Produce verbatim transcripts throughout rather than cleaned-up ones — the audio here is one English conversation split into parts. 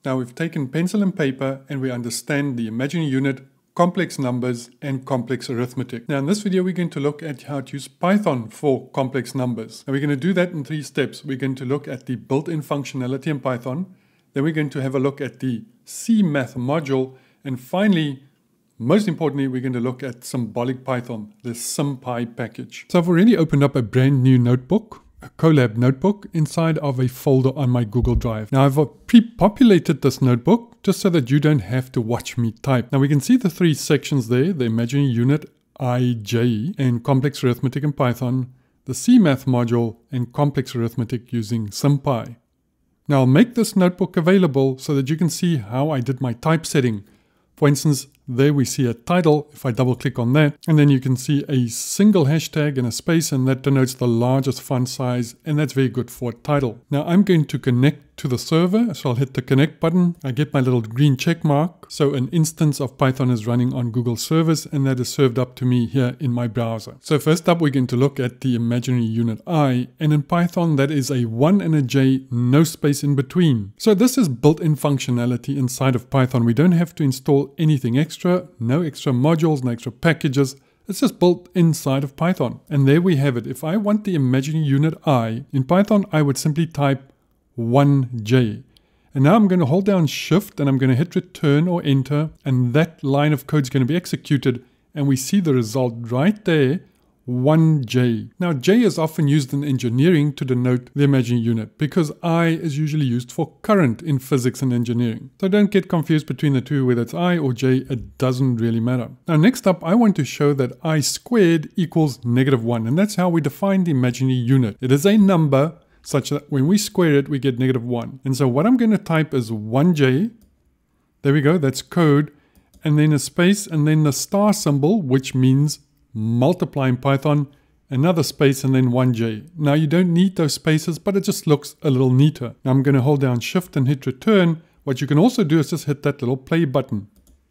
Now we've taken pencil and paper and we understand the imaginary unit, complex numbers and complex arithmetic. Now in this video we're going to look at how to use Python for complex numbers. Now we're going to do that in three steps. We're going to look at the built-in functionality in Python. Then we're going to have a look at the cmath module. And finally, most importantly, we're going to look at symbolic Python, the sympy package. So I've already opened up a brand new notebook, a Colab notebook, inside of a folder on my Google Drive. Now I've pre-populated this notebook just so that you don't have to watch me type. Now we can see the three sections there, the imaginary unit, I J, and complex arithmetic in Python, the cmath module, and complex arithmetic using sympy. Now I'll make this notebook available so that you can see how I did my typesetting. For instance, there we see a title. If I double click on that, and then you can see a single hashtag and a space, and that denotes the largest font size, and that's very good for a title. Now I'm going to connect to the server, so I'll hit the connect button. I get my little green check mark. So an instance of Python is running on Google servers, and that is served up to me here in my browser. So first up, we're going to look at the imaginary unit I, and in Python that is a one and a J, no space in between. So this is built-in functionality inside of Python. We don't have to install anything extra, no extra modules, no extra packages. It's just built inside of Python. And there we have it. If I want the imaginary unit I, in Python I would simply type one J. And now I'm going to hold down shift and I'm going to hit return or enter, and that line of code is going to be executed, and we see the result right there, one J. Now J is often used in engineering to denote the imaginary unit because I is usually used for current in physics and engineering. So don't get confused between the two, whether it's I or J, it doesn't really matter. Now next up, I want to show that I squared equals negative one, and that's how we define the imaginary unit. It is a number such that when we square it, we get negative one. And so what I'm going to type is one J. There we go, that's code. And then a space, and then the star symbol, which means multiply in Python, another space, and then one J. Now you don't need those spaces, but it just looks a little neater. Now I'm going to hold down shift and hit return. What you can also do is just hit that little play button.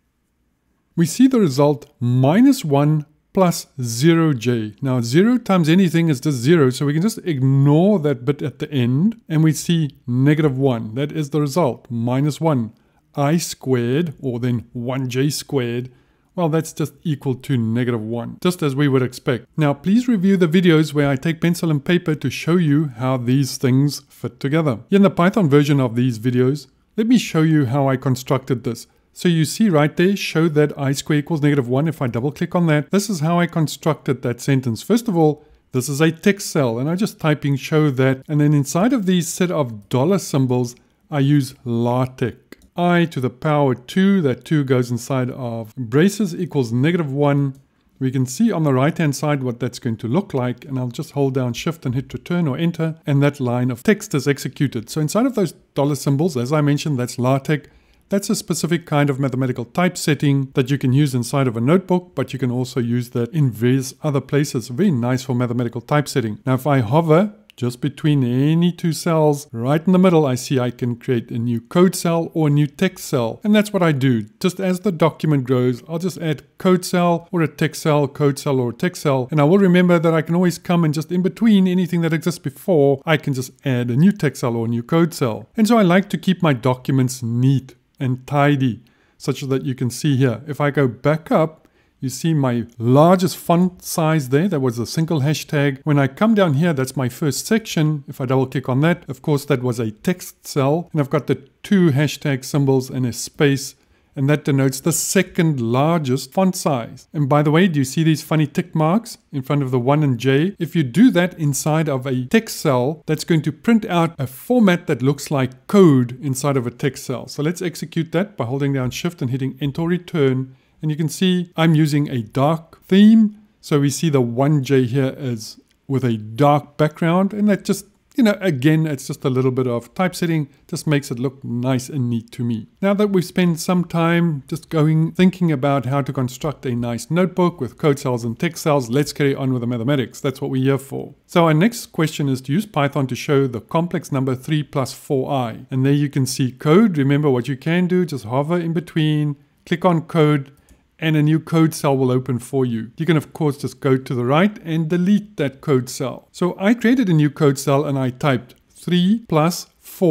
We see the result minus one plus zero J. Now zero times anything is just zero, so we can just ignore that bit at the end, and we see negative one. That is the result, minus one. I squared, or then one J squared, well, that's just equal to negative one, just as we would expect. Now please review the videos where I take pencil and paper to show you how these things fit together. In the Python version of these videos, let me show you how I constructed this. So you see right there, show that I squared equals negative one. If I double click on that, this is how I constructed that sentence. First of all, this is a text cell, and I'm just typing show that, and then inside of these set of dollar symbols, I use LaTeX. I to the power two, that two goes inside of braces, equals negative one. We can see on the right hand side what that's going to look like, and I'll just hold down shift and hit return or enter, and that line of text is executed. So inside of those dollar symbols, as I mentioned, that's LaTeX. That's a specific kind of mathematical typesetting that you can use inside of a notebook, but you can also use that in various other places. Very nice for mathematical typesetting. Now if I hover just between any two cells, right in the middle, I see I can create a new code cell or a new text cell. And that's what I do. Just as the document grows, I'll just add code cell or a text cell, code cell or a text cell. And I will remember that I can always come and just in between anything that exists before, I can just add a new text cell or a new code cell. And so I like to keep my documents neat and tidy, such that you can see here. If I go back up, you see my largest font size there. That was a single hashtag. When I come down here, that's my first section. If I double click on that, of course, that was a text cell. And I've got the two hashtag symbols and a space, and that denotes the second largest font size. And by the way, do you see these funny tick marks in front of the one and J? If you do that inside of a text cell, that's going to print out a format that looks like code inside of a text cell. So let's execute that by holding down shift and hitting enter or return. And you can see I'm using a dark theme. So we see the one J here is with a dark background, and that just, you know, again, it's just a little bit of typesetting, just makes it look nice and neat to me. Now that we've spent some time just going, thinking about how to construct a nice notebook with code cells and text cells, let's carry on with the mathematics. That's what we're here for. So our next question is to use Python to show the complex number three plus four i. And there you can see code. Remember what you can do, just hover in between, click on code, and a new code cell will open for you. You can of course just go to the right and delete that code cell. So I created a new code cell and I typed three plus four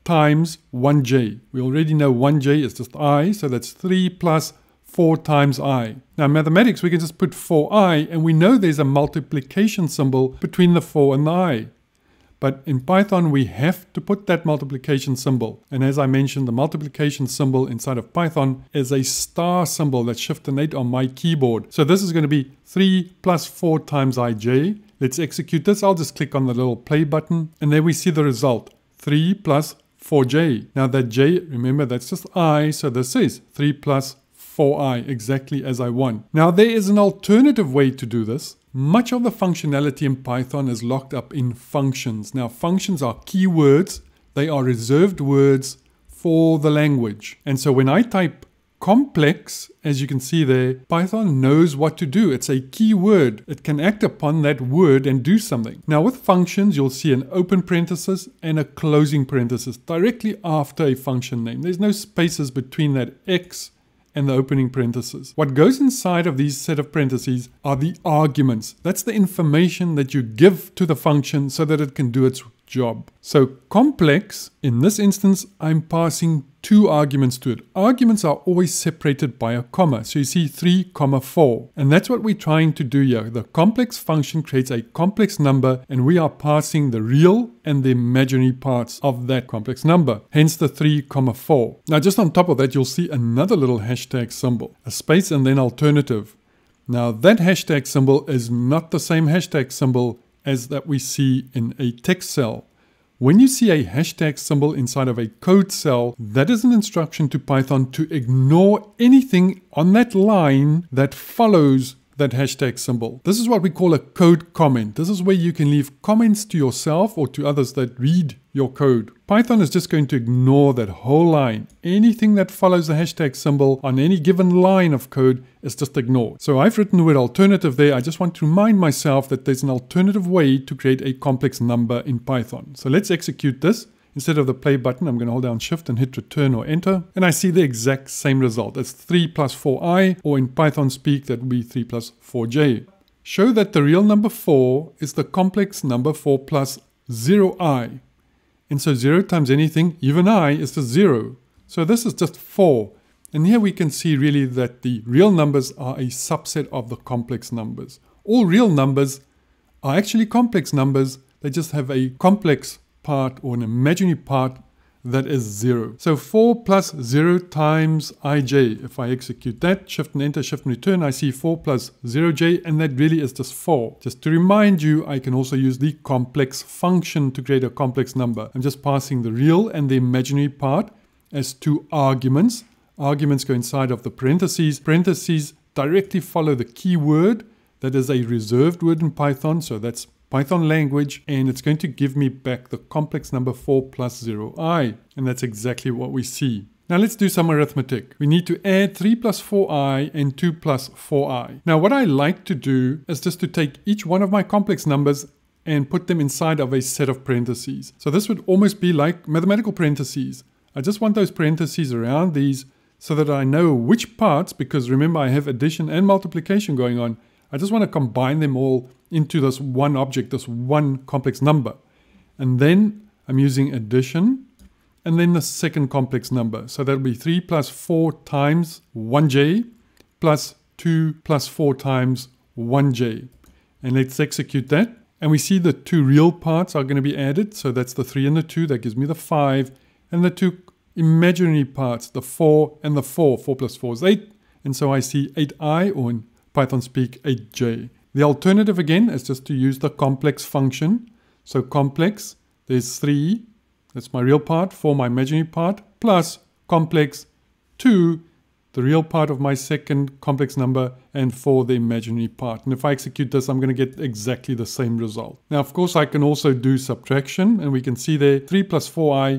times one j. We already know one j is just I, so that's three plus four times I. Now in mathematics, we can just put four i, and we know there's a multiplication symbol between the four and the I. But in Python, we have to put that multiplication symbol. And as I mentioned, the multiplication symbol inside of Python is a star symbol. That's shift and eight on my keyboard. So this is going to be three plus four times ij. Let's execute this. I'll just click on the little play button. And there we see the result. three plus four j. Now that j, remember, that's just I. So this is three plus four i, exactly as I want. Now there is an alternative way to do this. Much of the functionality in Python is locked up in functions. Now, functions are keywords. They are reserved words for the language. And so when I type complex, as you can see there, Python knows what to do. It's a keyword. It can act upon that word and do something. Now, with functions, you'll see an open parenthesis and a closing parenthesis directly after a function name. There's no spaces between that X and the opening parenthesis. What goes inside of these set of parentheses are the arguments. That's the information that you give to the function so that it can do its job. So complex, in this instance, I'm passing two arguments to it. Arguments are always separated by a comma. So you see three comma four. And that's what we're trying to do here. The complex function creates a complex number, and we are passing the real and the imaginary parts of that complex number. Hence the three comma four. Now just on top of that, you'll see another little hashtag symbol. A space and then alternative. Now that hashtag symbol is not the same hashtag symbol as that we see in a text cell. When you see a hashtag symbol inside of a code cell, that is an instruction to Python to ignore anything on that line that follows that hashtag symbol. This is what we call a code comment. This is where you can leave comments to yourself or to others that read your code. Python is just going to ignore that whole line. Anything that follows the hashtag symbol on any given line of code is just ignored. So I've written the word alternative there. I just want to remind myself that there's an alternative way to create a complex number in Python. So let's execute this. Instead of the play button, I'm going to hold down shift and hit return or enter. And I see the exact same result. It's three plus four i, or in Python speak, that would be three plus four j. Show that the real number four is the complex number four plus zero i. And so zero times anything, even I, is just zero. So this is just four. And here we can see really that the real numbers are a subset of the complex numbers. All real numbers are actually complex numbers. They just have a complex part or an imaginary part that is zero. So four plus zero times ij. If I execute that, shift and enter, shift and return, I see four plus zero j, and that really is just four. Just to remind you, I can also use the complex function to create a complex number. I'm just passing the real and the imaginary part as two arguments. Arguments go inside of the parentheses. Parentheses directly follow the keyword. That is a reserved word in Python, so that's Python language, and it's going to give me back the complex number four plus zero i. And that's exactly what we see. Now let's do some arithmetic. We need to add three plus four i and two plus four i. Now what I like to do is just to take each one of my complex numbers and put them inside of a set of parentheses. So this would almost be like mathematical parentheses. I just want those parentheses around these so that I know which parts, because remember I have addition and multiplication going on. I just want to combine them all into this one object, this one complex number. And then I'm using addition and then the second complex number. So that'll be three plus four times one j plus two plus four times one j. And let's execute that. And we see the two real parts are going to be added. So that's the three and the two. That gives me the five. And the two imaginary parts, the four and the four. four plus four is eight. And so I see eight i, or in Python speak, eight j. The alternative again is just to use the complex function. So complex, there's three, that's my real part, four my imaginary part, plus complex two, the real part of my second complex number, and four, the imaginary part. And if I execute this, I'm going to get exactly the same result. Now, of course, I can also do subtraction, and we can see there three plus four i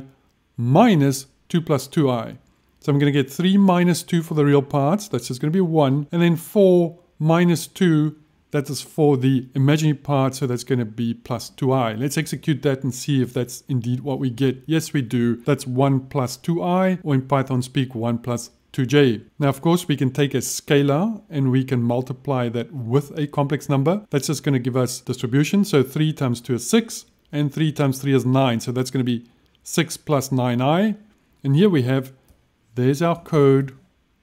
minus two plus two i. So I'm going to get three minus two for the real parts, that's just going to be one, and then four minus two, that is for the imaginary part, so that's going to be plus two i. Let's execute that and see if that's indeed what we get. Yes, we do. That's one plus two i, or in Python speak, one plus two j. Now, of course, we can take a scalar and we can multiply that with a complex number. That's just going to give us distribution. So three times two is six, and three times three is nine. So that's going to be six plus nine i. And here we have, there's our code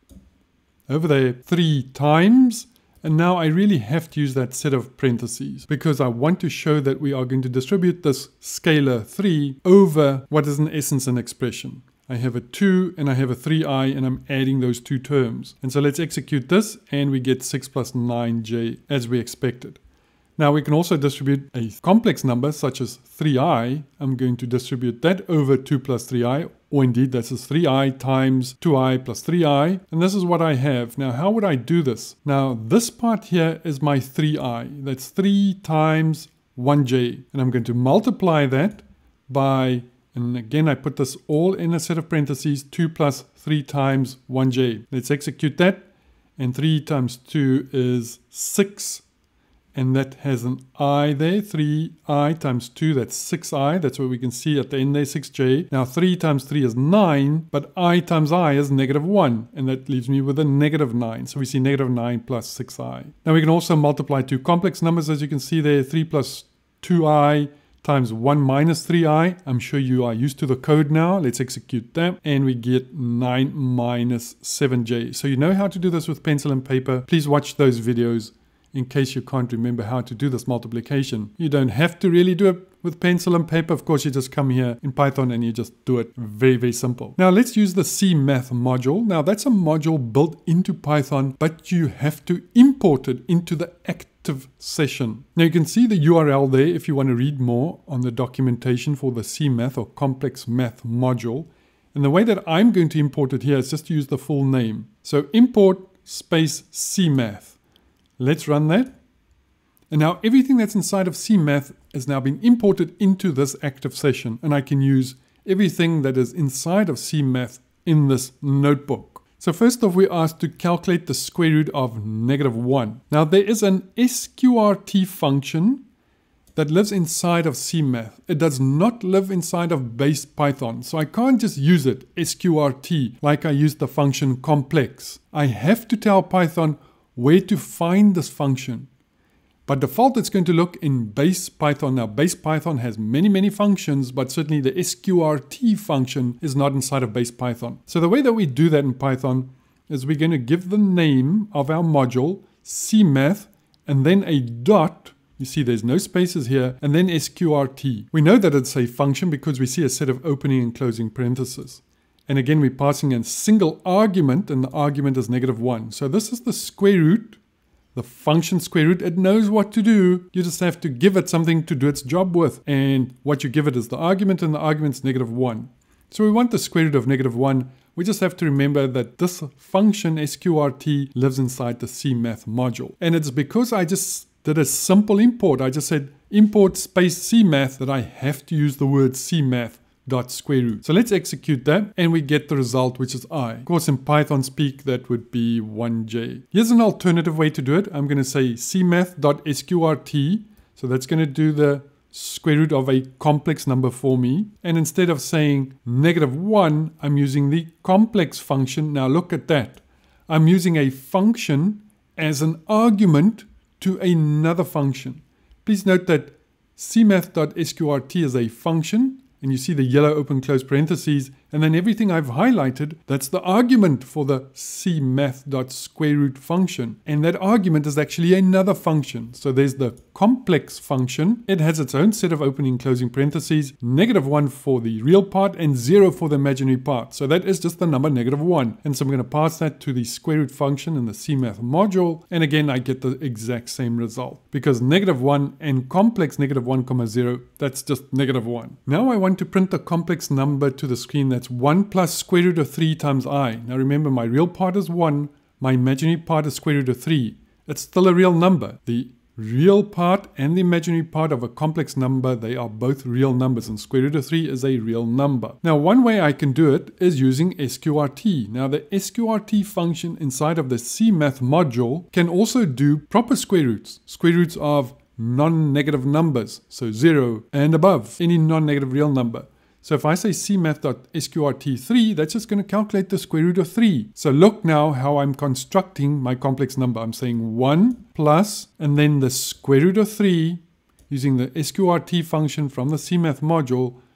over there, three times. And now I really have to use that set of parentheses because I want to show that we are going to distribute this scalar three over what is in essence an expression. I have a two and I have a three i and I'm adding those two terms. And so let's execute this and we get six plus nine j as we expected. Now we can also distribute a complex number such as three i. I'm going to distribute that over two plus three i, or indeed this is three i times two i plus three i, and this is what I have. Now how would I do this? Now this part here is my three i. That's three times one j, and I'm going to multiply that by, and again I put this all in a set of parentheses, two plus three times one j. Let's execute that, and three times two is six. And that has an I there, three i times two, that's six i. That's what we can see at the end there, six j. Now three times three is nine, but I times I is negative one. And that leaves me with a negative nine. So we see negative nine plus six i. Now we can also multiply two complex numbers, as you can see there, three plus two i times one minus three i. I'm sure you are used to the code now. Let's execute that. And we get nine minus seven j. So you know how to do this with pencil and paper. Please watch those videos in case you can't remember how to do this multiplication. You don't have to really do it with pencil and paper. Of course, you just come here in Python and you just do it. Very, very simple. Now let's use the cmath module. Now that's a module built into Python, but you have to import it into the active session. Now you can see the U R L there if you want to read more on the documentation for the cmath or complex math module. And the way that I'm going to import it here is just to use the full name. So import space cmath. Let's run that. And now everything that's inside of cmath has now been imported into this active session. And I can use everything that is inside of cmath in this notebook. So first off, we're asked to calculate the square root of negative one. Now there is an S Q R T function that lives inside of cmath. It does not live inside of base Python. So I can't just use it, S Q R T, like I used the function complex. I have to tell Python where to find this function. By default, it's going to look in base Python. Now, base Python has many, many functions, but certainly the S Q R T function is not inside of base Python. So the way that we do that in Python is we're going to give the name of our module, cmath, and then a dot. You see there's no spaces here, and then S Q R T. We know that it's a function because we see a set of opening and closing parentheses. And again, we're passing a single argument, and the argument is negative one. So this is the square root, the function square root. It knows what to do. You just have to give it something to do its job with. And what you give it is the argument, and the argument's negative one. So we want the square root of negative one. We just have to remember that this function, S Q R T, lives inside the cmath module. And it's because I just did a simple import. I just said import space cmath that I have to use the word cmath dot square root. So let's execute that and we get the result, which is I. Of course, in Python speak, that would be one j. Here's an alternative way to do it. I'm going to say cmath dot S Q R T. So that's going to do the square root of a complex number for me. And instead of saying negative one, I'm using the complex function. Now look at that. I'm using a function as an argument to another function. Please note that cmath dot S Q R T is a function. And you see the yellow open close parentheses, and then everything I've highlighted, that's the argument for the cmath.square root function. And that argument is actually another function. So there's the complex function. It has its own set of opening and closing parentheses, negative one for the real part and zero for the imaginary part. So that is just the number negative one. And so I'm going to pass that to the square root function in the cmath module. And again, I get the exact same result because negative one and complex negative one comma zero, that's just negative one. Now I want to print the complex number to the screen. That's one plus square root of three times I. Now remember, my real part is one. My imaginary part is square root of three. It's still a real number. The real part and the imaginary part of a complex number, they are both real numbers, and square root of three is a real number. Now one way I can do it is using S Q R T. Now the S Q R T function inside of the cmath module can also do proper square roots, square roots of non-negative numbers, so zero and above, any non-negative real number. So if I say cmath.S Q R T three, that's just going to calculate the square root of three. So look now how I'm constructing my complex number. I'm saying one plus, and then the square root of three, using the S Q R T function from the cmath module,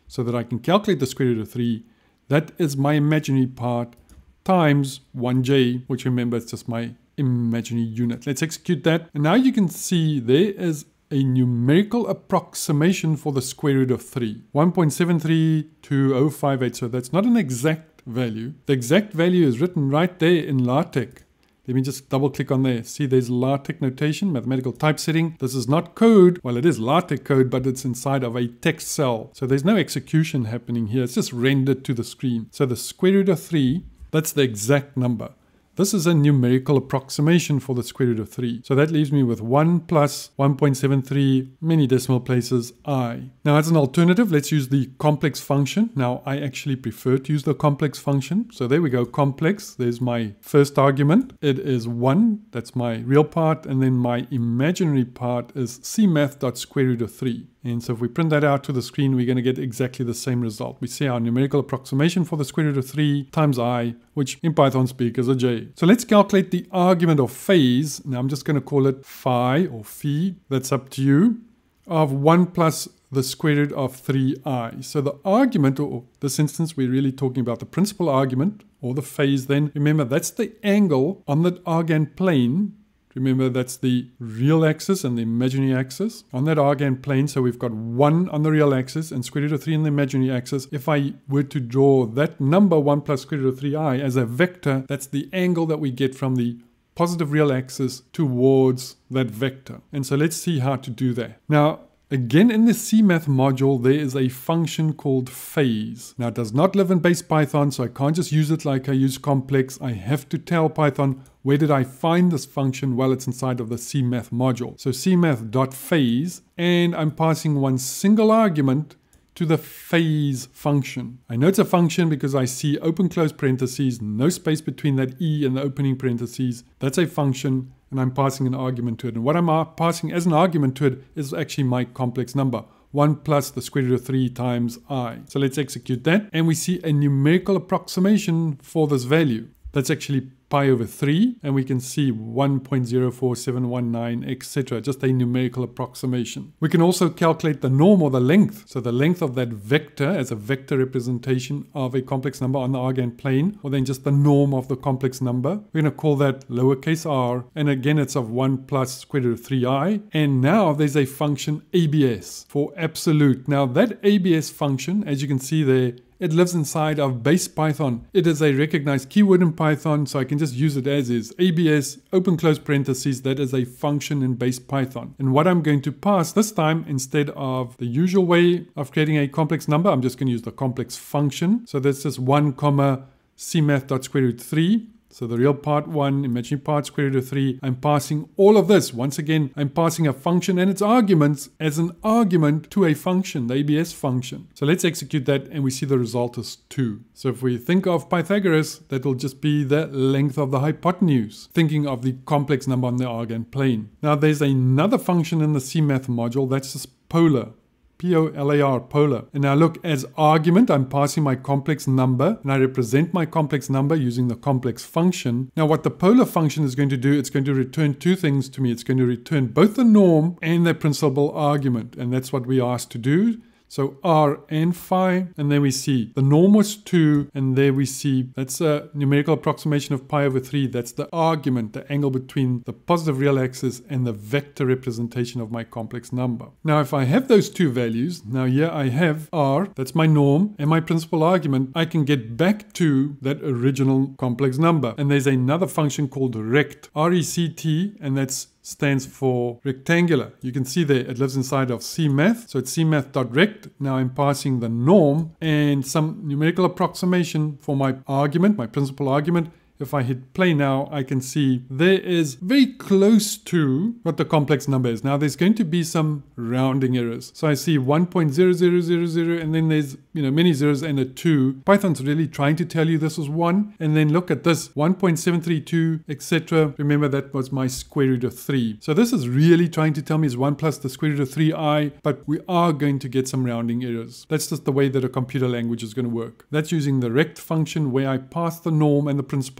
so that I can calculate the square root of three. That is my imaginary part times one j, which remember it's just my imaginary unit. Let's execute that. And now you can see there is a numerical approximation for the square root of three. one point seven three two zero five eight. So that's not an exact value. The exact value is written right there in LaTeX. Let me just double click on there. See, there's LaTeX notation, mathematical typesetting. This is not code. Well, it is LaTeX code, but it's inside of a text cell. So there's no execution happening here. It's just rendered to the screen. So the square root of three, that's the exact number. This is a numerical approximation for the square root of three. So that leaves me with one plus one point seven three, many decimal places, I. Now as an alternative, let's use the complex function. Now I actually prefer to use the complex function. So there we go, complex. There's my first argument. It is one, that's my real part. And then my imaginary part is cmath.square root of three. And so if we print that out to the screen, we're going to get exactly the same result. We see our numerical approximation for the square root of three times I, which in Python speak is a j. So let's calculate the argument of phase. Now I'm just going to call it phi or phi, that's up to you, of one plus the square root of three i. So the argument, or this instance, we're really talking about the principal argument, or the phase then. Remember, that's the angle on the argand plane. Remember, that's the real axis and the imaginary axis. On that argand plane, so we've got one on the real axis and square root of three on the imaginary axis. If I were to draw that number, one plus square root of three i, as a vector, that's the angle that we get from the positive real axis towards that vector. And so let's see how to do that. Now, again, in the cmath module, there is a function called phase. Now, it does not live in base Python, so I can't just use it like I use complex. I have to tell Python, where did I find this function? Well, it's inside of the cmath module. So cmath.phase, and I'm passing one single argument to the phase function. I know it's a function because I see open close parentheses, no space between that e and the opening parentheses. That's a function, and I'm passing an argument to it. And what I'm passing as an argument to it is actually my complex number, one plus the square root of three times I. So let's execute that, and we see a numerical approximation for this value. That's actually pi over three, and we can see one point zero four seven one nine, et cetera. Just a numerical approximation. We can also calculate the norm, or the length. So the length of that vector as a vector representation of a complex number on the argand plane, or then just the norm of the complex number. We're going to call that lowercase r, and again it's of one plus square root of three i. And now there's a function A B S for absolute. Now that A B S function, as you can see there, it lives inside of base Python. It is a recognized keyword in Python, so I can just use it as is. A B S, open close parentheses, that is a function in base Python. And what I'm going to pass this time, instead of the usual way of creating a complex number, I'm just going to use the complex function. So that's just one comma cmath.square root three. So the real part one, imaginary part square root of three. I'm passing all of this. Once again, I'm passing a function and its arguments as an argument to a function, the A B S function. So let's execute that, and we see the result is two. So if we think of Pythagoras, that will just be the length of the hypotenuse, thinking of the complex number on the argand plane. Now there's another function in the cmath module, that's just polar. P O L A R, polar. And now look, as argument, I'm passing my complex number, and I represent my complex number using the complex function. Now what the polar function is going to do, it's going to return two things to me. It's going to return both the norm and the principal argument, and that's what we asked to do. So r and phi, and then we see the norm was two, and there we see that's a numerical approximation of pi over three. That's the argument, the angle between the positive real axis and the vector representation of my complex number. Now if I have those two values, now here I have r, that's my norm, and my principal argument, I can get back to that original complex number. And there's another function called rect, R E C T, and that's stands for rectangular. You can see there it lives inside of cmath, so it's cmath.rect. Now I'm passing the norm and some numerical approximation for my argument, my principal argument. If I hit play now, I can see there is very close to what the complex number is. Now there's going to be some rounding errors. So I see one point zero zero zero zero, and then there's, you know, many zeros and a two. Python's really trying to tell you this is one. And then look at this, one point seven three two, et cetera. Remember, that was my square root of three. So this is really trying to tell me is one plus the square root of three i, but we are going to get some rounding errors. That's just the way that a computer language is going to work. That's using the rect function, where I pass the norm and the principal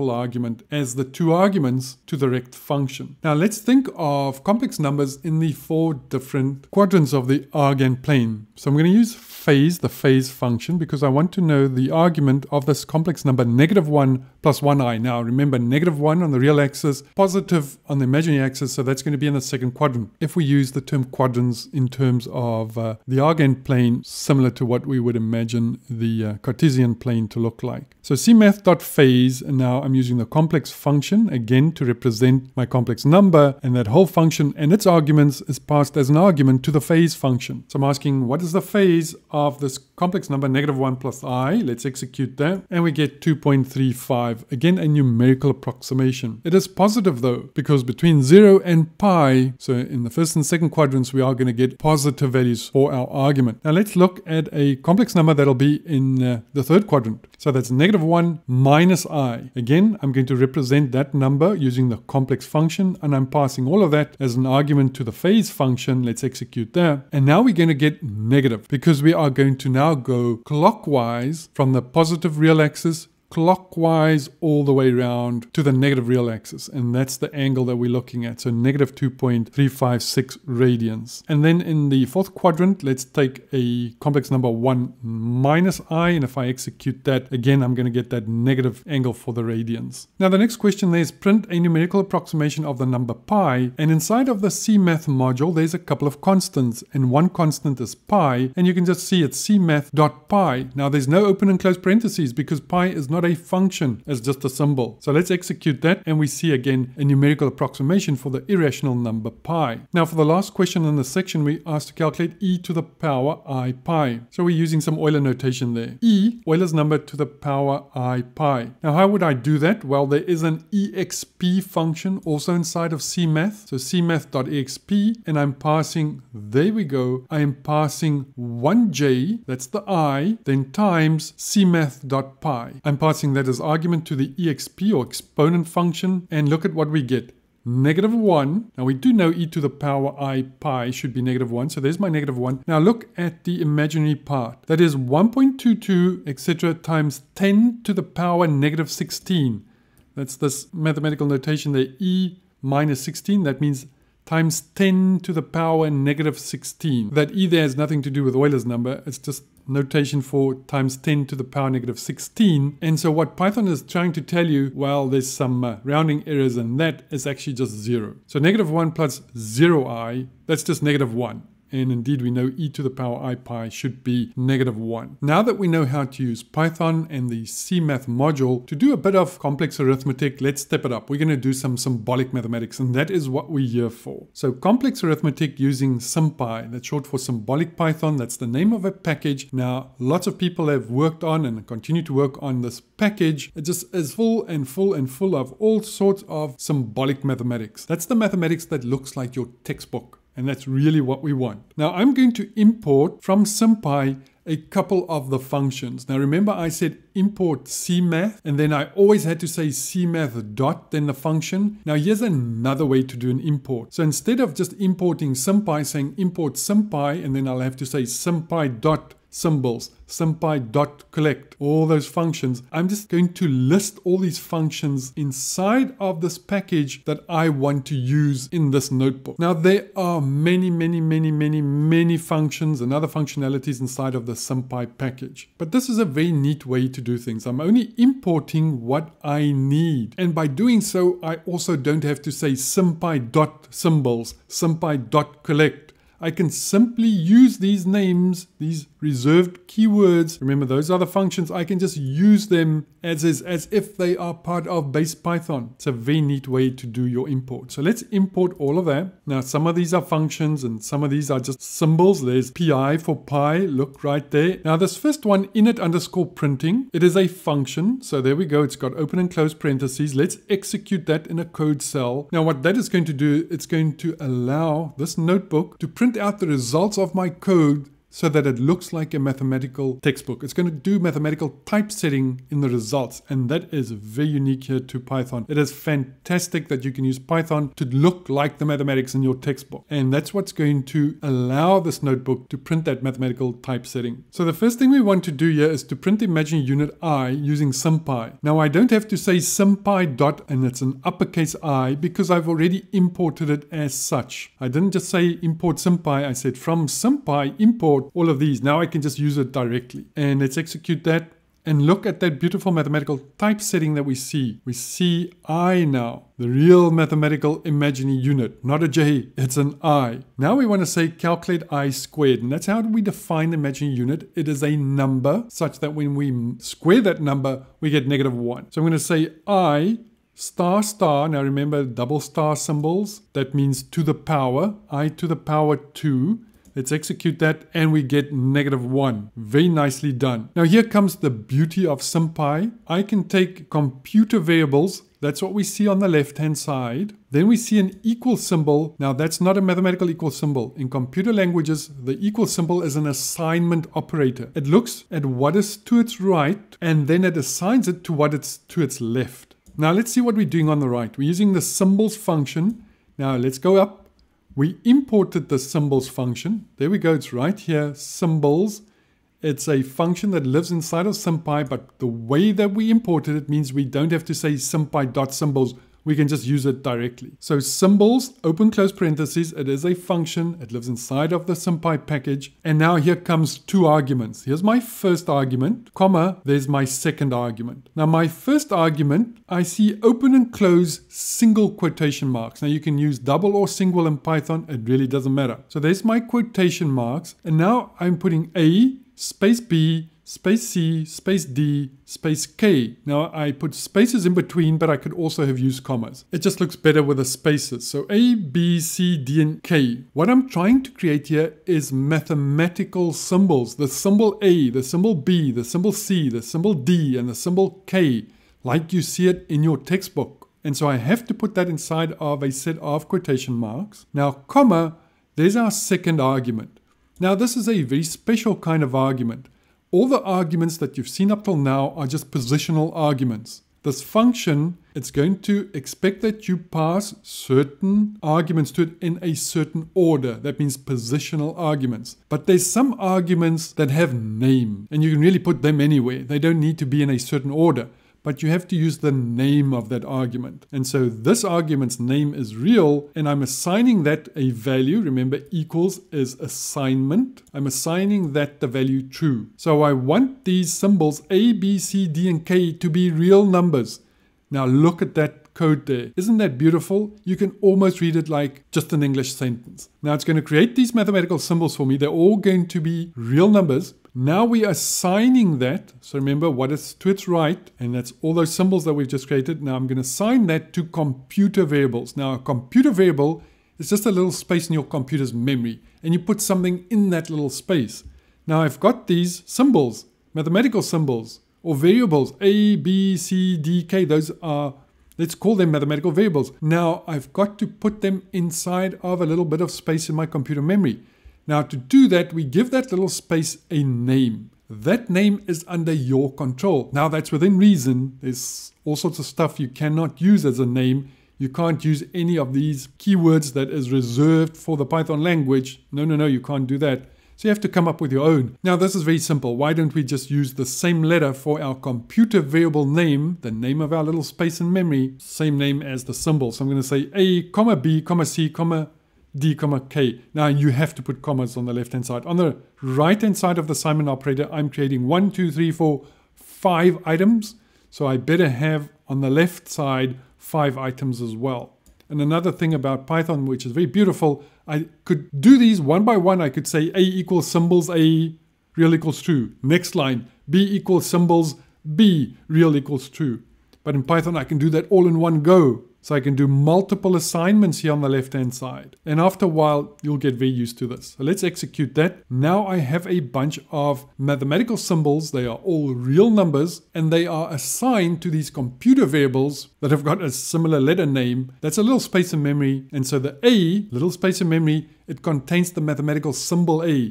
numerical argument as the two arguments to the rect function. Now let's think of complex numbers in the four different quadrants of the argand plane. So I'm going to use phase, the phase function, because I want to know the argument of this complex number negative one plus one i. Now remember, negative one on the real axis, positive on the imaginary axis, so that's going to be in the second quadrant. If we use the term quadrants in terms of uh, the argand plane, similar to what we would imagine the uh, Cartesian plane to look like. So cmath.phase, and now I'm using the complex function again to represent my complex number, and that whole function and its arguments is passed as an argument to the phase function. So I'm asking, what is the phase of this complex number negative one plus I? Let's execute that, and we get two point three five. Again, a numerical approximation. It is positive though, because between zero and pi, so in the first and second quadrants, we are going to get positive values for our argument. Now let's look at a complex number that'll be in uh, the third quadrant. So that's negative one minus I. Again, I'm going to represent that number using the complex function, and I'm passing all of that as an argument to the phase function. Let's execute that. And now we're going to get negative, because we are going to now go clockwise from the positive real axis clockwise all the way around to the negative real axis, and that's the angle that we're looking at, so negative two point three five six radians. And then in the fourth quadrant, let's take a complex number one minus I, and if I execute that again, I'm going to get that negative angle for the radians. Now the next question there is print a numerical approximation of the number pi, and inside of the cmath module there's a couple of constants, and one constant is pi, and you can just see it's cmath.pi. Now there's no open and close parentheses because pi is not a function, as just a symbol. So let's execute that, and we see again a numerical approximation for the irrational number pi. Now for the last question in this section, we asked to calculate e to the power I pi. So we're using some Euler notation there. E, Euler's number to the power I pi. Now how would I do that? Well, there is an exp function also inside of cmath. So cmath.exp, and I'm passing, there we go, I am passing one j, that's the I, then times cmath.pi. I'm passing that as argument to the exp or exponent function, and look at what we get. Negative one. Now we do know e to the power I pi should be negative one, so there's my negative one. Now look at the imaginary part. That is one point two two, et cetera, times ten to the power negative sixteen. That's this mathematical notation there, e minus sixteen. That means times ten to the power negative sixteen. That e there has nothing to do with Euler's number. It's just notation for times ten to the power negative sixteen. And so what Python is trying to tell you, well, there's some uh, rounding errors, and that is actually just zero. So negative one plus zero I, that's just negative one. And indeed, we know e to the power I pi should be negative one. Now that we know how to use Python and the cmath module to do a bit of complex arithmetic, let's step it up. We're going to do some symbolic mathematics, and that is what we're here for. So complex arithmetic using sympy, that's short for symbolic Python. That's the name of a package. Now, lots of people have worked on and continue to work on this package. It just is full and full and full of all sorts of symbolic mathematics. That's the mathematics that looks like your textbook. And that's really what we want. Now I'm going to import from sympy a couple of the functions. Now remember I said import cmath, and then I always had to say cmath dot, then the function. Now here's another way to do an import. So instead of just importing sympy, saying import sympy, and then I'll have to say sympy dot symbols, sympy dot collect, all those functions. I'm just going to list all these functions inside of this package that I want to use in this notebook. Now there are many, many, many, many, many functions and other functionalities inside of the sympy package. But this is a very neat way to do things. I'm only importing what I need. And by doing so, I also don't have to say sympy dot symbols, sympy dot collect. I can simply use these names, these reserved keywords. Remember, those are the functions. I can just use them as is, as if they are part of base Python. It's a very neat way to do your import. So let's import all of that. Now, some of these are functions and some of these are just symbols. There's pi for pi. Look right there. Now, this first one, init underscore printing, it is a function. So there we go. It's got open and close parentheses. Let's execute that in a code cell. Now, what that is going to do, it's going to allow this notebook to print out the results of my code so that it looks like a mathematical textbook. It's going to do mathematical typesetting in the results, and that is very unique here to Python. It is fantastic that you can use Python to look like the mathematics in your textbook, and that's what's going to allow this notebook to print that mathematical typesetting. So the first thing we want to do here is to print the imaginary unit I using sympy. Now I don't have to say sympy dot and it's an uppercase I because I've already imported it as such. I didn't just say import sympy, I said from sympy import all of these. Now I can just use it directly. And let's execute that and look at that beautiful mathematical typesetting that we see. We see I now, the real mathematical imaginary unit, not a J, it's an I. Now we want to say calculate I squared, and that's how we define the imaginary unit. It is a number such that when we square that number, we get negative one. So I'm going to say I star star, now remember double star symbols, that means to the power, I to the power two. Let's execute that and we get negative one. Very nicely done. Now here comes the beauty of sympy. I can take computer variables. That's what we see on the left hand side. Then we see an equal symbol. Now that's not a mathematical equal symbol. In computer languages, the equal symbol is an assignment operator. It looks at what is to its right and then it assigns it to what is to its left. Now let's see what we're doing on the right. We're using the symbols function. Now let's go up. We imported the symbols function. There we go, it's right here, symbols. It's a function that lives inside of sympy, but the way that we imported it means we don't have to say sympy.symbols. We can just use it directly. So symbols, open close parentheses, it is a function. It lives inside of the sympy package. And now here comes two arguments. Here's my first argument, comma, there's my second argument. Now my first argument, I see open and close single quotation marks. Now you can use double or single in Python. It really doesn't matter. So there's my quotation marks. And now I'm putting A, space B, space C, space D, space K. Now I put spaces in between, but I could also have used commas. It just looks better with the spaces. So A, B, C, D, and K. What I'm trying to create here is mathematical symbols. The symbol A, the symbol B, the symbol C, the symbol D, and the symbol K, like you see it in your textbook. And so I have to put that inside of a set of quotation marks. Now, comma, there's our second argument. Now this is a very special kind of argument. All the arguments that you've seen up till now are just positional arguments. This function, it's going to expect that you pass certain arguments to it in a certain order. That means positional arguments. But there's some arguments that have name, and you can really put them anywhere. They don't need to be in a certain order, but you have to use the name of that argument. And so this argument's name is real, and I'm assigning that a value. Remember, equals is assignment. I'm assigning that the value true. So I want these symbols A, B, C, D, and K to be real numbers. Now look at that code there. Isn't that beautiful? You can almost read it like just an English sentence. Now it's going to create these mathematical symbols for me. They're all going to be real numbers. Now we are assigning that. So remember what is to its right, and that's all those symbols that we've just created. Now I'm going to assign that to computer variables. Now a computer variable is just a little space in your computer's memory, and you put something in that little space. Now I've got these symbols, mathematical symbols, or variables, A, B, C, D, K. Those are, let's call them mathematical variables. Now I've got to put them inside of a little bit of space in my computer memory. Now to do that, we give that little space a name. That name is under your control. Now that's within reason. There's all sorts of stuff you cannot use as a name. You can't use any of these keywords that is reserved for the Python language. No, no, no, you can't do that. So you have to come up with your own. Now this is very simple. Why don't we just use the same letter for our computer variable name, the name of our little space in memory, same name as the symbol. So I'm going to say A, comma B, comma C, comma D, comma K. Now you have to put commas on the left hand side. On the right hand side of the assignment operator, I'm creating one, two, three, four, five items. So I better have on the left side five items as well. And another thing about Python, which is very beautiful, I could do these one by one. I could say A equals symbols A, real equals true. Next line, B equals symbols B, real equals true. But in Python, I can do that all in one go. So I can do multiple assignments here on the left-hand side. And after a while, you'll get very used to this. So let's execute that. Now I have a bunch of mathematical symbols. They are all real numbers, and they are assigned to these computer variables that have got a similar letter name. That's a little space in memory. And so the A, little space in memory, it contains the mathematical symbol A.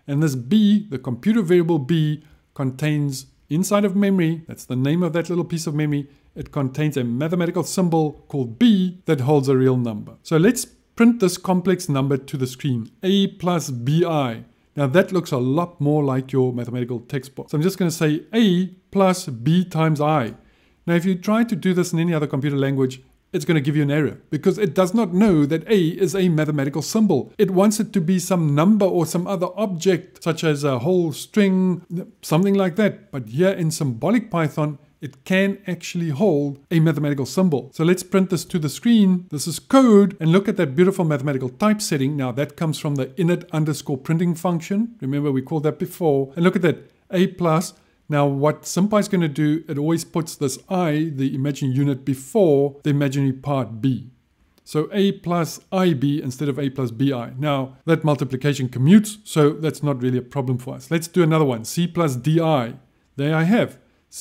And this b, the computer variable b, contains inside of memory, that's the name of that little piece of memory, it contains a mathematical symbol called b that holds a real number. So let's print this complex number to the screen, a plus bi. Now that looks a lot more like your mathematical textbook. So I'm just going to say a plus b times I. Now if you try to do this in any other computer language, it's going to give you an error because it does not know that a is a mathematical symbol. It wants it to be some number or some other object, such as a whole string, something like that. But here in symbolic Python, it can actually hold a mathematical symbol. So let's print this to the screen. This is code, and look at that beautiful mathematical type setting. Now that comes from the init underscore printing function. Remember we called that before. And look at that, a plus. Now what sympy is going to do, it always puts this I, the imaginary unit, before the imaginary part b. So a plus ib instead of a plus bi. Now that multiplication commutes, so that's not really a problem for us. Let's do another one, c plus di. There I have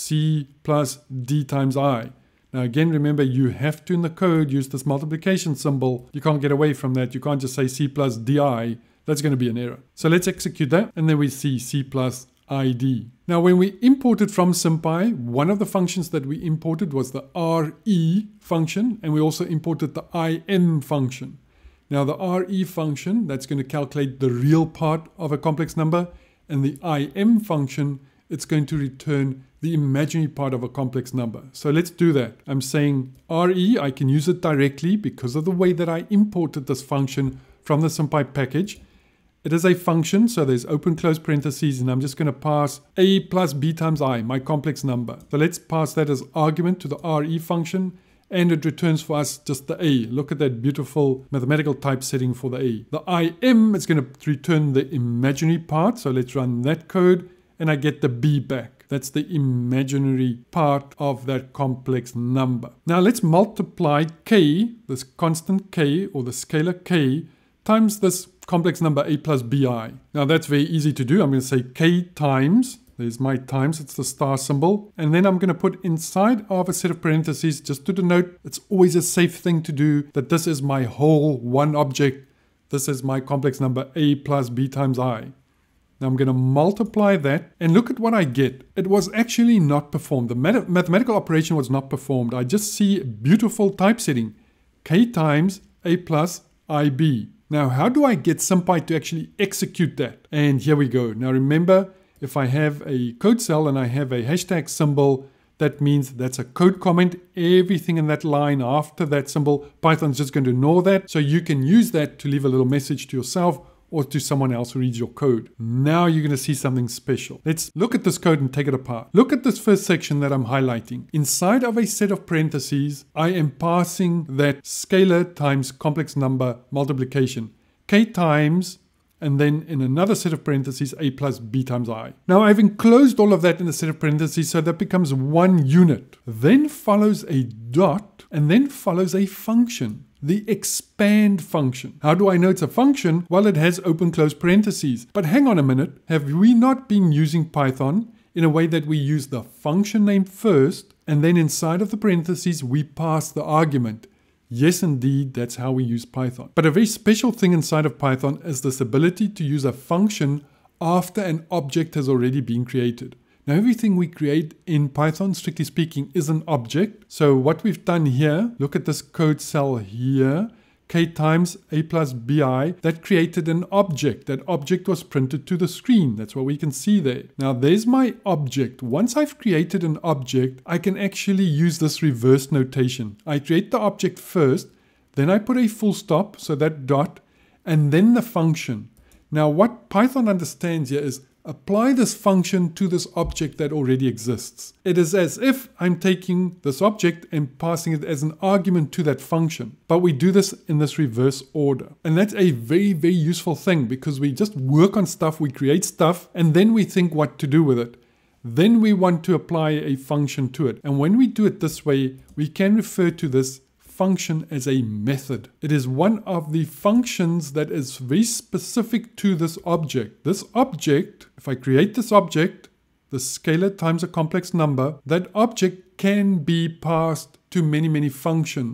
c plus d times I. Now again, remember you have to in the code use this multiplication symbol. You can't get away from that. You can't just say c plus di. That's going to be an error. So let's execute that, and then we see c plus id. Now when we imported from sympy, one of the functions that we imported was the re function, and we also imported the im function. Now the re function, that's going to calculate the real part of a complex number, and the im function, it's going to return the imaginary part of a complex number. So let's do that. I'm saying re, I can use it directly because of the way that I imported this function from the sympy package. It is a function, so there's open close parentheses, and I'm just going to pass a plus b times I, my complex number. So let's pass that as argument to the re function, and it returns for us just the a. Look at that beautiful mathematical type setting for the a. The im is going to return the imaginary part, so let's run that code, and I get the b back. That's the imaginary part of that complex number. Now let's multiply k, this constant k, or the scalar k, times this complex number a plus bi. Now that's very easy to do. I'm going to say k times, there's my times, it's the star symbol. And then I'm going to put inside of a set of parentheses, just to denote, it's always a safe thing to do, that this is my whole one object. This is my complex number a plus b times I. Now I'm going to multiply that, and look at what I get. It was actually not performed. The math mathematical operation was not performed. I just see beautiful typesetting, k times a plus ib. Now, how do I get sympy to actually execute that? And here we go. Now remember, if I have a code cell and I have a hashtag symbol, that means that's a code comment. Everything in that line after that symbol, Python's just going to ignore that. So you can use that to leave a little message to yourself or to someone else who reads your code. Now you're going to see something special. Let's look at this code and take it apart. Look at this first section that I'm highlighting. Inside of a set of parentheses, I am passing that scalar times complex number multiplication, k times, and then in another set of parentheses, a plus b times I. Now I've enclosed all of that in a set of parentheses, so that becomes one unit. Then follows a dot, and then follows a function. The expand function. How do I know it's a function? Well, it has open close parentheses. But hang on a minute. Have we not been using Python in a way that we use the function name first, and then inside of the parentheses, we pass the argument? Yes, indeed, that's how we use Python. But a very special thing inside of Python is this ability to use a function after an object has already been created. Now everything we create in Python, strictly speaking, is an object. So what we've done here, look at this code cell here, k times a plus bi, that created an object. That object was printed to the screen. That's what we can see there. Now there's my object. Once I've created an object, I can actually use this reverse notation. I create the object first, then I put a full stop, so that dot, and then the function. Now what Python understands here is apply this function to this object that already exists. It is as if I'm taking this object and passing it as an argument to that function. But we do this in this reverse order. And that's a very, very useful thing, because we just work on stuff, we create stuff, and then we think what to do with it. Then we want to apply a function to it. And when we do it this way, we can refer to this function as a method. It is one of the functions that is very specific to this object. This object, if I create this object, the scalar times a complex number, that object can be passed to many, many functions.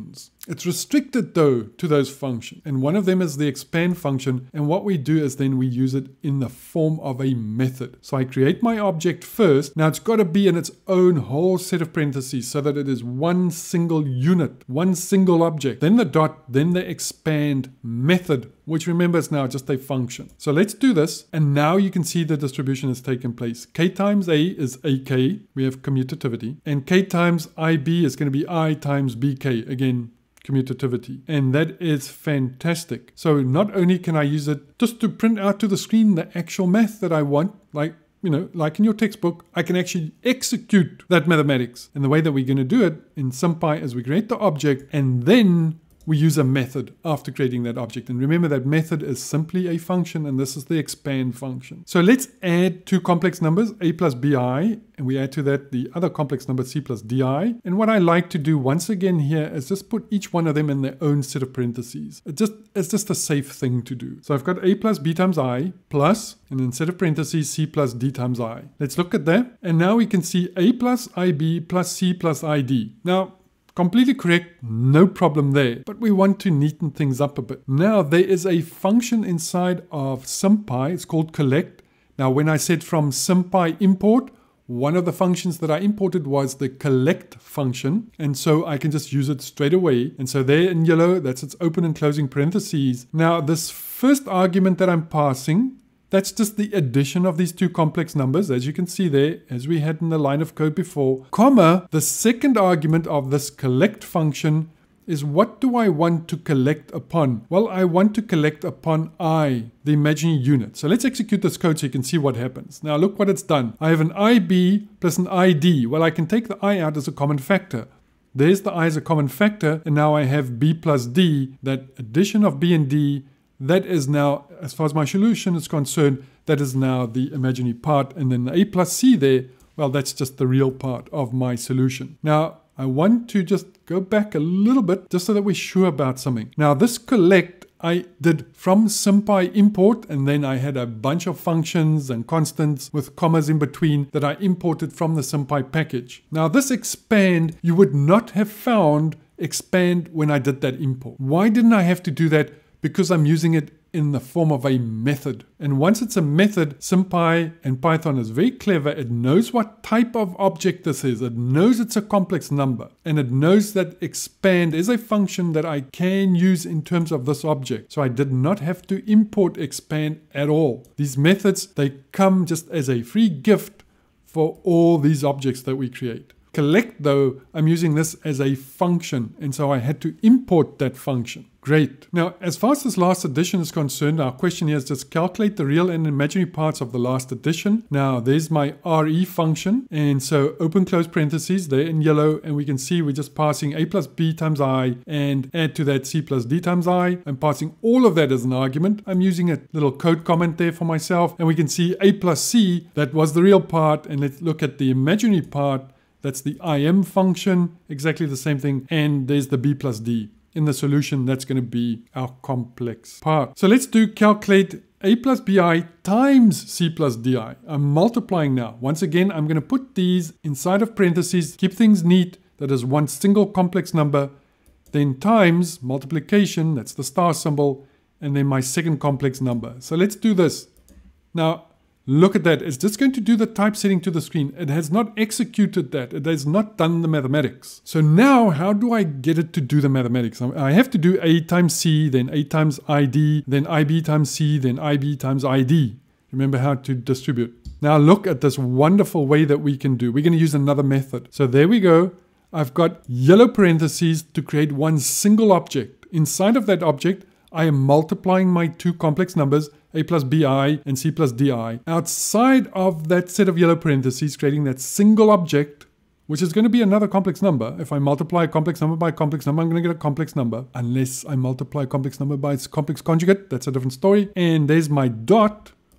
It's restricted though to those functions. And one of them is the expand function. And what we do is then we use it in the form of a method. So I create my object first. Now it's got to be in its own whole set of parentheses so that it is one single unit, one single object. Then the dot, then the expand method, which remember is now just a function. So let's do this. And now you can see the distribution has taken place. K times A is A K. We have commutativity. And K times I B is going to be I times B K. Again, commutativity. And that is fantastic. So not only can I use it just to print out to the screen the actual math that I want, like, you know, like in your textbook, I can actually execute that mathematics. And the way that we're going to do it in sympy is we create the object and then we use a method after creating that object. And remember that method is simply a function, and this is the expand function. So let's add two complex numbers, a plus bi, and we add to that the other complex number, c plus di. And what I like to do once again here is just put each one of them in their own set of parentheses. It just, it's just a safe thing to do. So I've got a plus b times I plus, and then set of parentheses, c plus d times I. Let's look at that. And now we can see a plus ib plus c plus id. Now, completely correct, no problem there. But we want to neaten things up a bit. Now there is a function inside of sympy, it's called collect. Now when I said from sympy import, one of the functions that I imported was the collect function. And so I can just use it straight away. And so there in yellow, that's its open and closing parentheses. Now this first argument that I'm passing, that's just the addition of these two complex numbers, as you can see there, as we had in the line of code before, comma, the second argument of this collect function is what do I want to collect upon? Well, I want to collect upon I, the imaginary unit. So let's execute this code so you can see what happens. Now look what it's done. I have an I B plus an I D. Well, I can take the I out as a common factor. There's the I as a common factor, and now I have B plus D, that addition of B and D. That is now, as far as my solution is concerned, that is now the imaginary part. And then the a plus c there, well, that's just the real part of my solution. Now, I want to just go back a little bit just so that we're sure about something. Now, this collect I did from sympy import, and then I had a bunch of functions and constants with commas in between that I imported from the sympy package. Now, this expand, you would not have found expand when I did that import. Why didn't I have to do that? Because I'm using it in the form of a method. And once it's a method, sympy and Python is very clever. It knows what type of object this is. It knows it's a complex number. And it knows that expand is a function that I can use in terms of this object. So I did not have to import expand at all. These methods, they come just as a free gift for all these objects that we create. Collect, though, I'm using this as a function, and so I had to import that function. Great. Now, as far as this last addition is concerned, our question here is just calculate the real and imaginary parts of the last addition. Now, there's my R E function, and so open close parentheses, they're in yellow, and we can see we're just passing a plus b times I, and add to that c plus d times I. I'm passing all of that as an argument. I'm using a little code comment there for myself, and we can see a plus c, that was the real part, and let's look at the imaginary part. That's the I M function, exactly the same thing, and there's the b plus d. In the solution, that's going to be our complex part. So let's do calculate a plus bi times c plus di. I'm multiplying now. Once again, I'm going to put these inside of parentheses, keep things neat. That is one single complex number, then times multiplication, that's the star symbol, and then my second complex number. So let's do this. Now, look at that. It's just going to do the typesetting to the screen. It has not executed that. It has not done the mathematics. So now how do I get it to do the mathematics? I have to do a times c, then a times id, then ib times c, then ib times id. Remember how to distribute. Now look at this wonderful way that we can do. We're going to use another method. So there we go. I've got yellow parentheses to create one single object. Inside of that object, I am multiplying my two complex numbers, a plus bi and c plus di. Outside of that set of yellow parentheses, creating that single object, which is going to be another complex number. If I multiply a complex number by a complex number, I'm going to get a complex number. Unless I multiply a complex number by its complex conjugate, that's a different story. And there's my dot,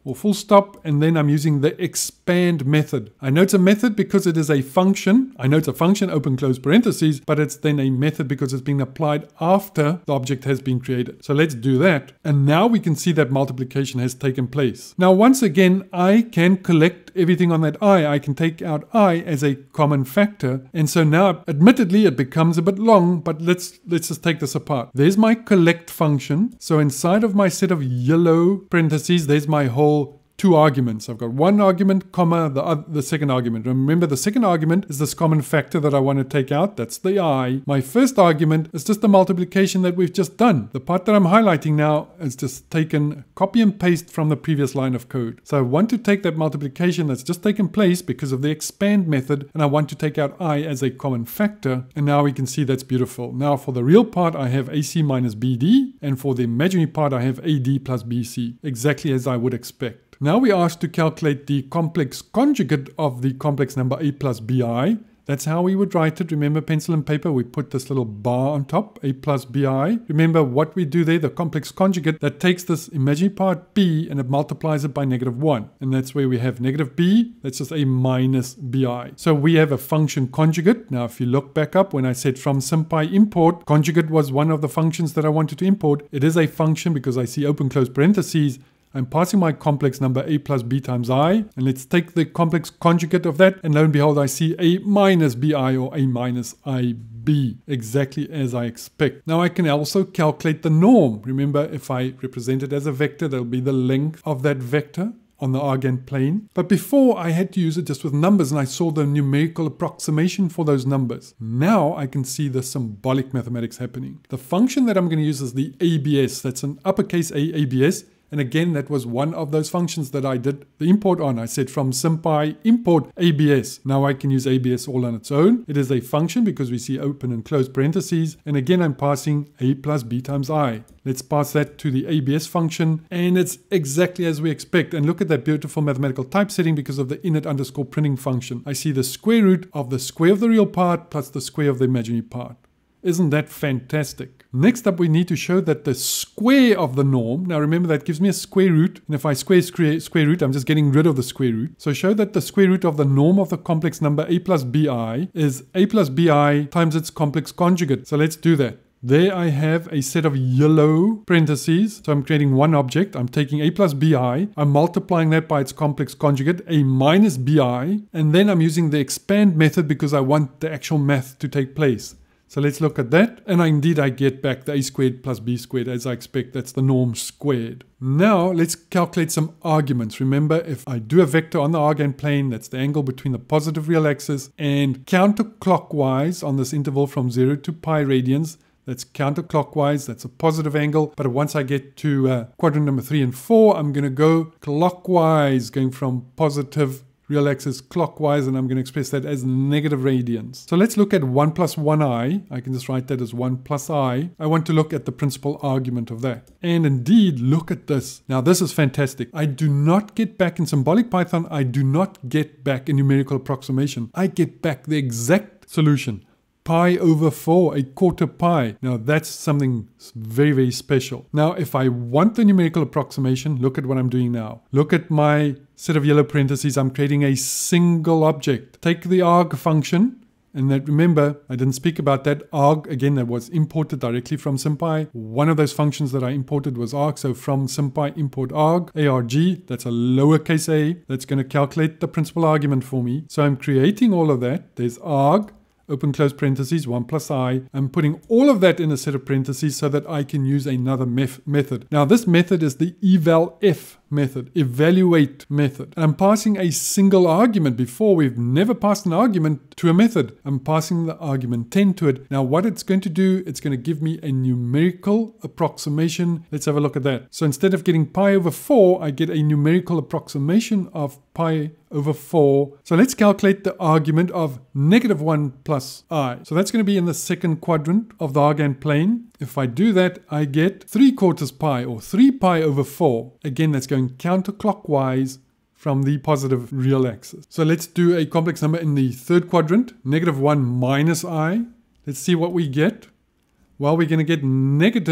or full stop, and then I'm using the expand method. I know it's a method because it is a function. I know it's a function, open close parentheses, but it's then a method because it's being applied after the object has been created. So let's do that. And now we can see that multiplication has taken place. Now, once again, I can collect everything on that I. I can take out I as a common factor. And so now, admittedly, it becomes a bit long, but let's, let's just take this apart. There's my collect function. So inside of my set of yellow parentheses, there's my whole two arguments. I've got one argument, comma, the, other, the second argument. Remember, the second argument is this common factor that I want to take out. That's the I. My first argument is just the multiplication that we've just done. The part that I'm highlighting now is just taken copy and paste from the previous line of code. So I want to take that multiplication that's just taken place because of the expand method, and I want to take out I as a common factor. And now we can see that's beautiful. Now for the real part, I have A C minus B D, and for the imaginary part, I have A D plus B C, exactly as I would expect. Now we are asked to calculate the complex conjugate of the complex number a plus bi. That's how we would write it. Remember, pencil and paper, we put this little bar on top, a plus bi. Remember what we do there, the complex conjugate, that takes this imaginary part b and it multiplies it by negative one. And that's where we have negative b, that's just a minus bi. So we have a function conjugate. Now if you look back up when I said from sympy import, conjugate was one of the functions that I wanted to import. It is a function because I see open close parentheses. I'm passing my complex number a plus b times I, and let's take the complex conjugate of that, and lo and behold, I see a minus bi or a minus ib, exactly as I expect. Now I can also calculate the norm. Remember, if I represent it as a vector, that'll be the length of that vector on the argand plane. But before, I had to use it just with numbers, and I saw the numerical approximation for those numbers. Now I can see the symbolic mathematics happening. The function that I'm going to use is the A B S. That's an uppercase A, A B S. And again, that was one of those functions that I did the import on. I said from sympy import A B S. Now I can use A B S all on its own. It is a function because we see open and close parentheses. And again, I'm passing a plus b times I. Let's pass that to the A B S function. And it's exactly as we expect. And look at that beautiful mathematical typesetting because of the init underscore printing function. I see the square root of the square of the real part plus the square of the imaginary part. Isn't that fantastic? Next up, we need to show that the square of the norm, now remember that gives me a square root, and if I square square, square root, I'm just getting rid of the square root. So show that the square root of the norm of the complex number a plus bi is a plus bi times its complex conjugate. So let's do that. There I have a set of yellow parentheses. So I'm creating one object. I'm taking a plus bi. I'm multiplying that by its complex conjugate, a minus bi. And then I'm using the expand method because I want the actual math to take place. So let's look at that. And I, indeed, I get back the a squared plus b squared as I expect. That's the norm squared. Now let's calculate some arguments. Remember, if I do a vector on the argand plane, that's the angle between the positive real axis, and counterclockwise on this interval from zero to pi radians, that's counterclockwise, that's a positive angle. But once I get to uh, quadrant number three and four, I'm going to go clockwise, going from positive real axis clockwise, and I'm going to express that as negative radians. So let's look at one plus one i. I can just write that as one plus I. I want to look at the principal argument of that. And indeed, look at this. Now this is fantastic. I do not get back in symbolic Python, I do not get back a numerical approximation. I get back the exact solution. Pi over four, a quarter pi. Now that's something very, very special. Now if I want the numerical approximation, look at what I'm doing now. Look at my set of yellow parentheses. I'm creating a single object. Take the arg function, and that, remember, I didn't speak about that. Arg, again, that was imported directly from sympy. One of those functions that I imported was arg. So from sympy import arg, arg, that's a lowercase a. That's going to calculate the principal argument for me. So I'm creating all of that. There's arg, open close parentheses, one plus I. I'm putting all of that in a set of parentheses so that I can use another method. Now this method is the evalf method, evaluate method. And I'm passing a single argument. Before, we've never passed an argument to a method. I'm passing the argument ten to it. Now what it's going to do, it's going to give me a numerical approximation. Let's have a look at that. So instead of getting pi over four, I get a numerical approximation of pi over four. So let's calculate the argument of negative one plus I. So that's going to be in the second quadrant of the argand plane. If I do that, I get three quarters pi, or three pi over four. Again, that's going counterclockwise from the positive real axis. So let's do a complex number in the third quadrant, negative one minus I. Let's see what we get. Well, we're going to get negative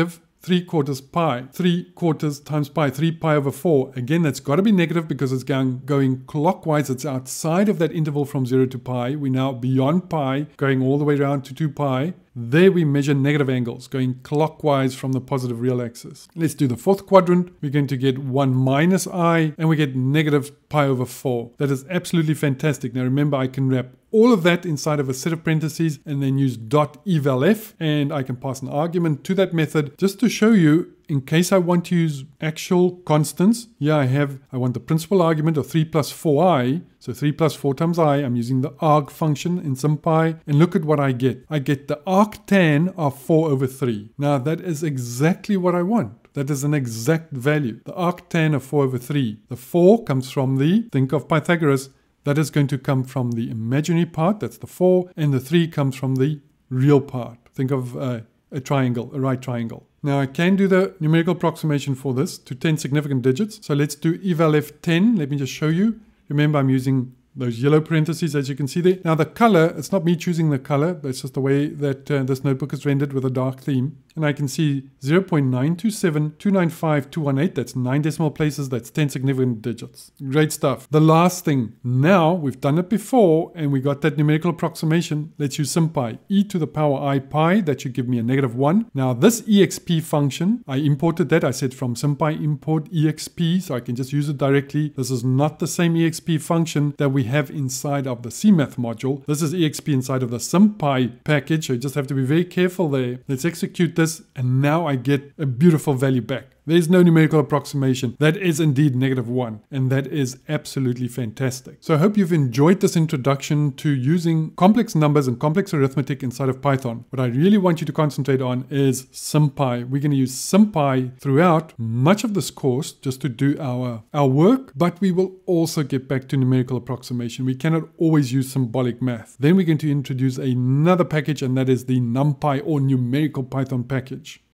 three quarters pi. three quarters times pi, three pi over four. Again, that's got to be negative because it's going, going clockwise. It's outside of that interval from zero to pi. We're now beyond pi, going all the way around to two pi. There we measure negative angles, going clockwise from the positive real axis. Let's do the fourth quadrant. We're going to get one minus I, and we get negative pi over four. That is absolutely fantastic. Now remember, I can wrap all of that inside of a set of parentheses and then use dot evalf, and I can pass an argument to that method just to show you, in case I want to use actual constants. Here I have, I want the principal argument of three plus four i. So three plus four times I, I'm using the arg function in sympy, and look at what I get. I get the arctan of four over three. Now that is exactly what I want. That is an exact value. The arctan of four over three. The four comes from the, think of Pythagoras, that is going to come from the imaginary part, that's the four, and the three comes from the real part. Think of uh, a triangle, a right triangle. Now I can do the numerical approximation for this to ten significant digits. So let's do evalf ten. Let me just show you. Remember, I'm using those yellow parentheses, as you can see there. Now the color, it's not me choosing the color, but it's just the way that uh, this notebook is rendered with a dark theme. And I can see zero point nine two seven two nine five two one eight. That's nine decimal places. That's ten significant digits. Great stuff. The last thing. Now, we've done it before, and we got that numerical approximation. Let's use sympy. E to the power I pi. That should give me a negative one. Now, this exp function, I imported that. I said from sympy import exp, so I can just use it directly. This is not the same exp function that we have inside of the cmath module. This is exp inside of the sympy package, so you just have to be very careful there. Let's execute this. And now I get a beautiful value back. There's no numerical approximation. That is indeed negative one. And that is absolutely fantastic. So I hope you've enjoyed this introduction to using complex numbers and complex arithmetic inside of Python. What I really want you to concentrate on is sympy. We're going to use sympy throughout much of this course just to do our, our work, but we will also get back to numerical approximation. We cannot always use symbolic math. Then we're going to introduce another package, and that is the NumPy or numerical Python package.